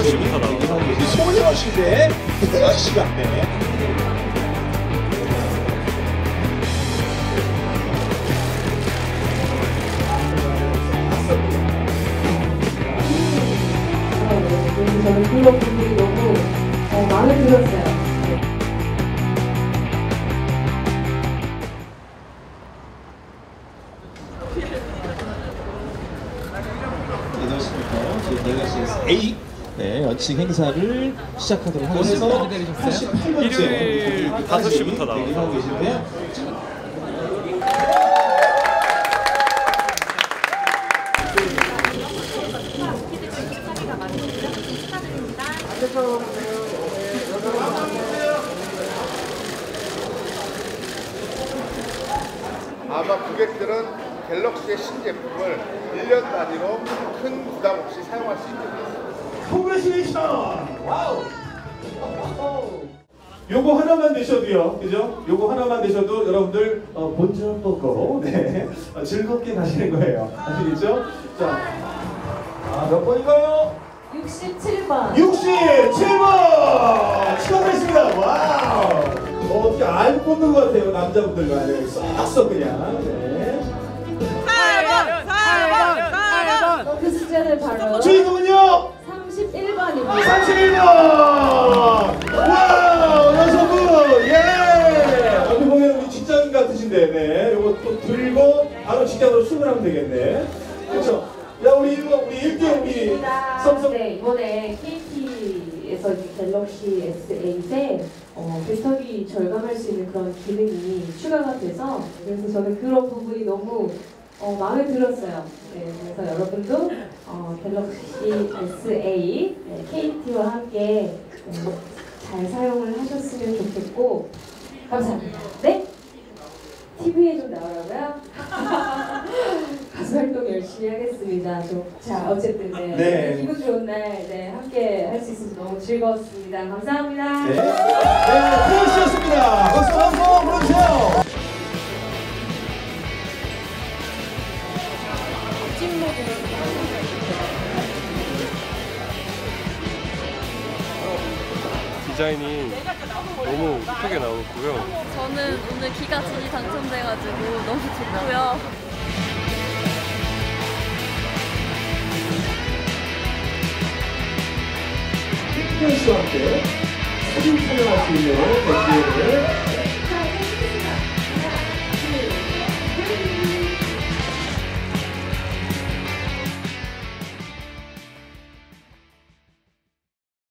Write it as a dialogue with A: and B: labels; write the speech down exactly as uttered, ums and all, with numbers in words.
A: 시부터 나오고
B: 소녀시대 대여시간대.
C: 저는 그런 분들이 너무 어, 마음에 들었어요.
B: 여덟 시부터 지금 갤럭시에스 A 네, 연칭 행사를 시작하도록 하겠습니다. 팔십팔 번째
A: 일요일 다섯 시부터 나오고
B: 대기하고 계신데요.
D: 아마 고객들은 갤럭시의 신제품을 일 년 단위로 큰 부담 없이 사용할 수 있게 되었습니다.
B: 콩그레시레이션! 와우! 요거 하나만 되셔도요, 그죠? 요거 하나만 되셔도 여러분들 어, 본전 뽑고 네, 어, 즐겁게 가시는 거예요. 아시겠죠? 자, 아, 몇 번인가요?
C: 육십칠 번.
B: 육십칠 번! 축하드리겠습니다. 와우! 어, 어떻게 알 뽑는 것 같아요, 남자분들과. 네, 쏙쏙 그냥. 네.
E: 사 번! 사 번! 사 번!
C: 그 숫자는 바로
B: 주인공은요?
C: 삼십일 번입니다.
B: 삼십일 번! 와우! 여성분! 예! 어떻게 보면 우리 직장 같으신데, 네. 요거 또 들고 바로 직장으로 출근하면 되겠네. 그렇죠? 야, 우리 이거, 우리 일 등 우리 삼성.
C: 네, 이번에 케이티에서 이제 갤럭시 에스 에잇에 어, 배터리 절감할 수 있는 그런 기능이 추가가 돼서 그래서 저는 그런 부분이 너무 어, 마음에 들었어요. 네, 그래서 여러분도 어, 갤럭시 에스 에잇 네, 케이티와 함께 네, 잘 사용을 하셨으면 좋겠고 감사합니다. 네? 티비에 좀 나오라고요? 가수 활동 열심히 하겠습니다. 좀, 자, 어쨌든 네,
B: 네.
C: 기분 좋은 날 네, 함께 할 수 있어서 너무 즐거웠습니다. 감사합니다.
B: 네. 네, 태연 씨였습니다. 박수 한번 보내주세요.
A: 디자인이 너무 예쁘게 나왔고요.
F: 저는 오늘 기가 진이 당첨돼가지고 너무 좋고요.
B: 태연 씨와 함께 사진 촬영할 수 있는 기회를